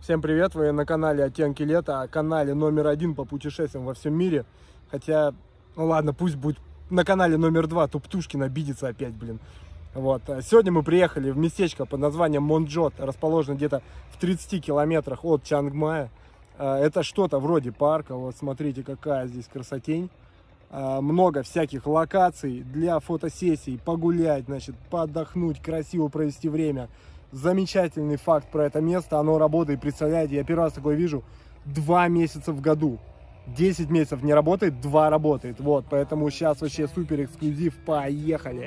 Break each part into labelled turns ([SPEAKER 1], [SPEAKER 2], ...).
[SPEAKER 1] Всем привет, вы на канале Оттенки Лета, канале номер 1 по путешествиям во всем мире. Хотя, ну ладно, пусть будет на канале номер 2, то Птушкин обидится опять, блин. Вот. Сегодня мы приехали в местечко под названием Монджот, расположено где-то в 30 километрах от Чангмая. Это что-то вроде парка, вот смотрите, какая здесь красотень. Много всяких локаций для фотосессий, погулять, значит, поотдохнуть, красиво провести время. Замечательный факт про это место, оно работает, представляете, я первый раз такое вижу, 2 месяца в году. 10 месяцев не работает, 2 работает. Вот, поэтому сейчас вообще супер эксклюзив, поехали.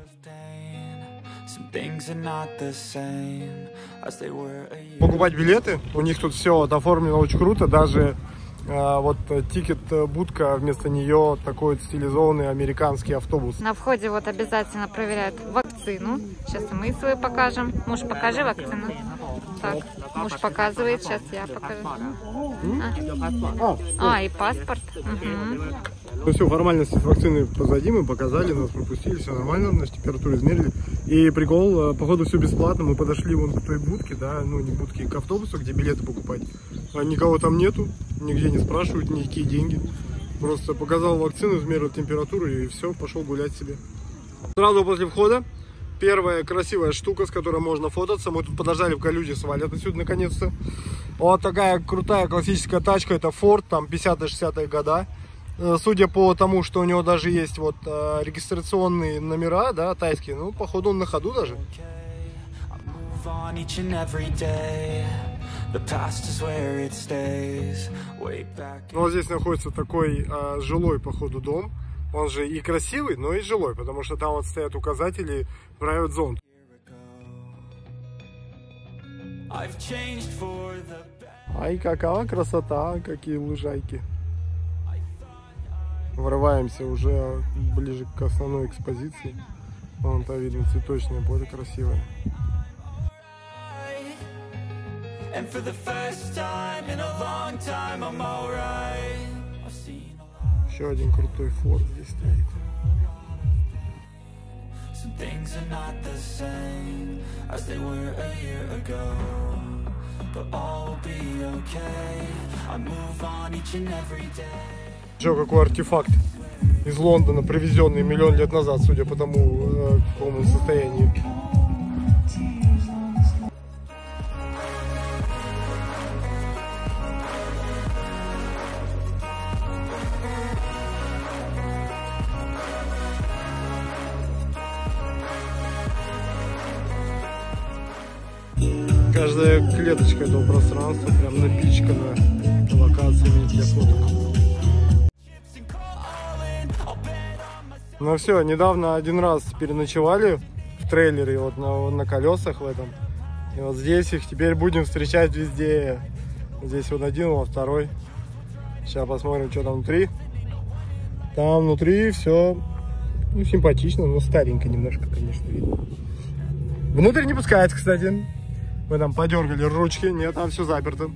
[SPEAKER 1] Покупать билеты, у них тут все оформлено очень круто, даже вот тикет-будка, вместо нее такой вот стилизованный американский автобус.
[SPEAKER 2] На входе вот обязательно проверяют вакцину. Сейчас мы свою покажем. Муж, покажи вакцину. Так, муж показывает, сейчас я покажу. И паспорт.
[SPEAKER 1] Ну все, формальности с вакцины позади, мы показали, нас пропустили, все нормально, значит, температуру измерили. И прикол, походу все бесплатно, мы подошли вон к той будке, да, ну не будке, к автобусу, где билеты покупать. Никого там нету, нигде не спрашивают, никакие деньги. Просто показал вакцину, измерил температуру и все, пошел гулять себе. Сразу после входа первая красивая штука, с которой можно фототься. Мы тут подождали, пока люди свалят отсюда наконец-то. Вот такая крутая классическая тачка, это Ford, там 50-60-е года. Судя по тому, что у него даже есть вот регистрационные номера, да, тайские, ну, походу он на ходу даже. Ну, вот здесь находится такой жилой, походу, дом. Он же и красивый, но и жилой, потому что там вот стоят указатели Private Zone. Ай, какая красота, какие лужайки. Врываемся уже ближе к основной экспозиции. Вон там видно цветочное поле красивое. Еще один крутой форт здесь стоит. Еще какой артефакт из Лондона, привезенный миллион лет назад, судя по тому, в каком состоянии. Каждая клеточка этого пространства прям напичкана локациями для фоток. Ну все, недавно один раз переночевали в трейлере, вот на колесах в этом. И вот здесь их теперь будем встречать везде. Здесь вот один, вот второй. Сейчас посмотрим, что там внутри. Там внутри все, ну, симпатично, но старенько немножко, конечно, видно. Внутрь не пускается, кстати. Мы там подергали ручки, нет, там все заперто.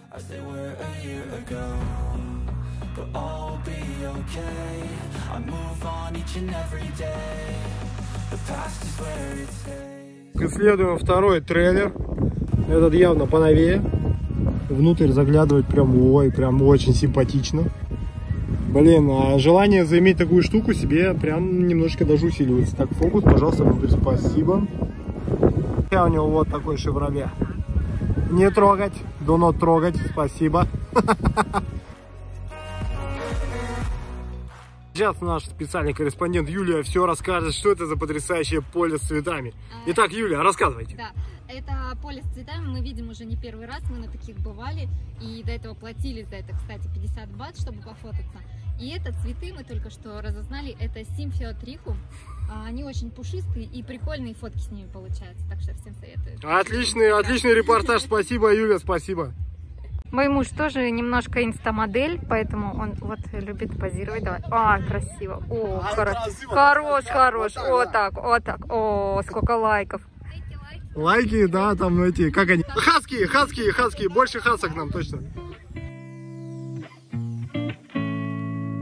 [SPEAKER 1] Исследуем второй трейлер. Этот явно поновее. Внутрь заглядывать прям, ой, прям очень симпатично. Блин, а желание заиметь такую штуку себе прям немножко даже усиливается. Так, фокус, пожалуйста, внутрь, спасибо. У него вот такой Chevrolet. Не трогать, do not трогать, спасибо. Сейчас наш специальный корреспондент Юлия все расскажет, что это за потрясающее поле с цветами. Итак, Юлия, рассказывайте.
[SPEAKER 2] Да, это поле с цветами мы видим уже не первый раз, мы на таких бывали. И до этого платили за это, кстати, 50 бат, чтобы пофотаться. И это цветы мы только что разузнали, это симфеотрихум. Они очень пушистые и прикольные фотки с ними получаются, так что всем советую.
[SPEAKER 1] Отличный репортаж, спасибо, Юля, спасибо.
[SPEAKER 2] Мой муж тоже немножко инстамодель, поэтому он вот любит позировать. Давай. Красиво. О, хорош. Вот так. О, сколько лайков.
[SPEAKER 1] Лайки, да, там эти, как они? Хаски, больше хасок нам точно.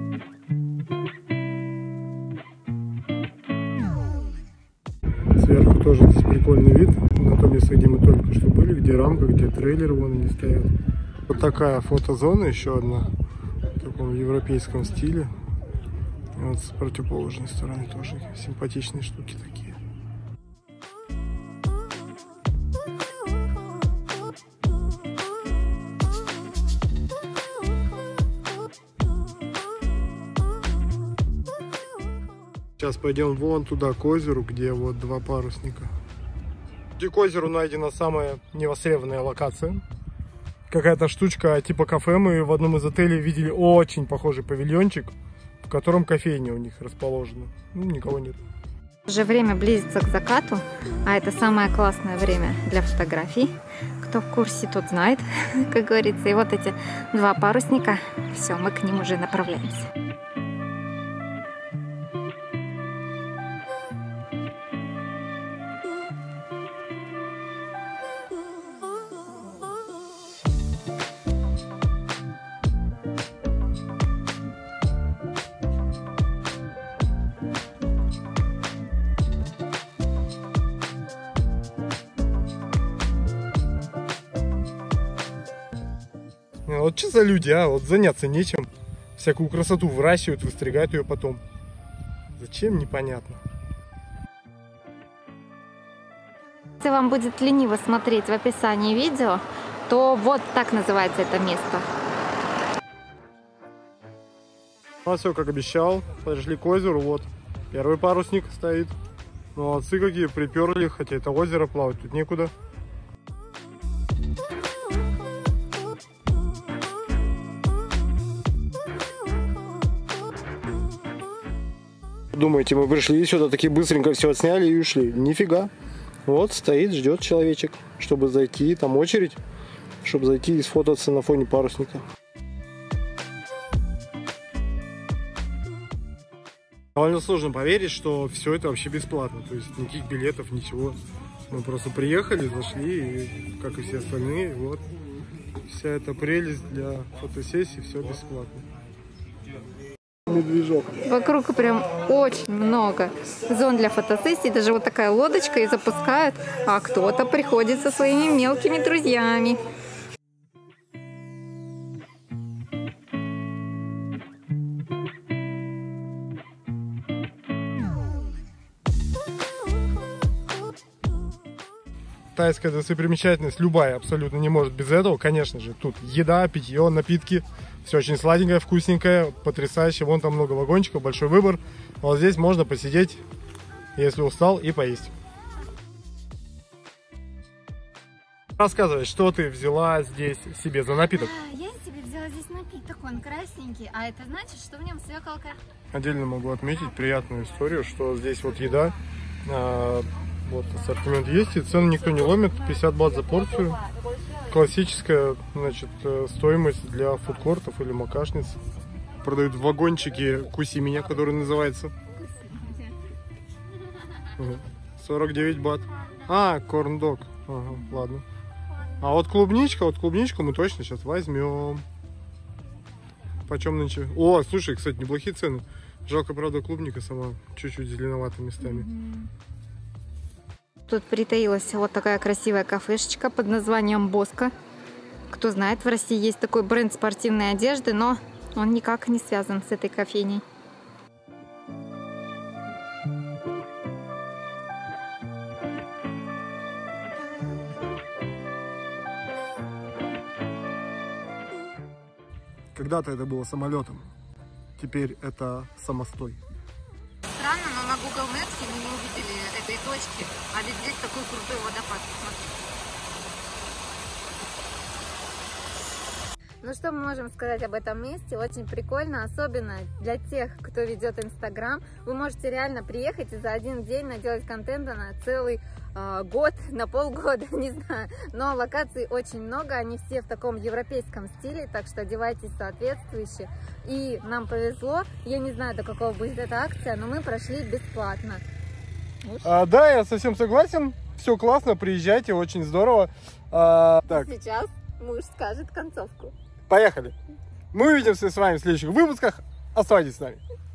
[SPEAKER 1] Сверху тоже здесь прикольный вид на то место, где мы только что были, где рамка, где трейлер, вон они стоят. Вот такая фотозона, еще одна, в таком европейском стиле. И вот с противоположной стороны тоже симпатичные штуки такие. Сейчас пойдем вон туда, к озеру, где вот два парусника. Где к озеру найдена самая невостребованная локация. Какая-то штучка типа кафе. Мы в одном из отелей видели очень похожий павильончик, в котором кофейня у них расположена. Ну, никого нет.
[SPEAKER 2] Уже время близится к закату, а это самое классное время для фотографий. Кто в курсе, тот знает, как говорится. И вот эти два парусника, все, мы к ним уже направляемся.
[SPEAKER 1] Вот что за люди, а? Вот заняться нечем. Всякую красоту выращивают, выстригают ее потом. Зачем, непонятно.
[SPEAKER 2] Если вам будет лениво смотреть в описании видео, то вот так называется это место.
[SPEAKER 1] Ну, все, как обещал. Подошли к озеру, вот. Первый парусник стоит. Молодцы какие, приперли, хотя это озеро, плавать тут некуда. Думаете, мы пришли сюда, такие быстренько все отсняли и ушли? Нифига. Вот стоит, ждет человечек, чтобы зайти, там очередь, чтобы зайти и сфотаться на фоне парусника. Довольно сложно поверить, что все это вообще бесплатно, то есть никаких билетов, ничего. Мы просто приехали, зашли, и, как и все остальные, вот, вся эта прелесть для фотосессии, все бесплатно. Медвежок.
[SPEAKER 2] Вокруг прям очень много зон для фотосессий. Даже вот такая лодочка и запускают, а кто-то приходит со своими мелкими друзьями.
[SPEAKER 1] Тайская достопримечательность, любая абсолютно не может без этого. Конечно же, тут еда, питье, напитки. Все очень сладенькое, вкусненькое, потрясающе. Вон там много вагончиков, большой выбор. Вот здесь можно посидеть, если устал, и поесть. Рассказывай, что ты взяла здесь себе за напиток?
[SPEAKER 2] Я себе взяла здесь напиток, он красненький, а это значит, что в нем свеколка.
[SPEAKER 1] Отдельно могу отметить приятную историю, что здесь вот еда, вот ассортимент есть, и цены никто не ломит, 50 бат за порцию. Классическая, значит, стоимость для фудкортов или макашниц. Продают в вагончике «Куси меня», который называется. 49 бат. А, корн-дог. Ага, ладно. А вот клубничку мы точно сейчас возьмем. Почем нынче? О, слушай, кстати, неплохие цены. Жалко, правда, клубника сама чуть-чуть зеленовата местами.
[SPEAKER 2] Тут притаилась вот такая красивая кафешечка под названием Боско. Кто знает, в России есть такой бренд спортивной одежды, но он никак не связан с этой кофейней.
[SPEAKER 1] Когда-то это было самолетом, теперь это самостой.
[SPEAKER 2] Странно, но на Google Maps мы не увидели этой точки, а ведь здесь такой крутой водопад, посмотрите. Ну что мы можем сказать об этом месте? Очень прикольно, особенно для тех, кто ведет Инстаграм. Вы можете реально приехать и за один день наделать контента на целый год, на полгода, не знаю. Но локаций очень много, они все в таком европейском стиле, так что одевайтесь соответствующе. И нам повезло, я не знаю, до какого будет эта акция, но мы прошли бесплатно.
[SPEAKER 1] Да, я совсем согласен. Все классно, приезжайте, очень здорово. Так.
[SPEAKER 2] Сейчас муж скажет концовку.
[SPEAKER 1] Поехали. Мы увидимся с вами в следующих выпусках. Оставайтесь с нами.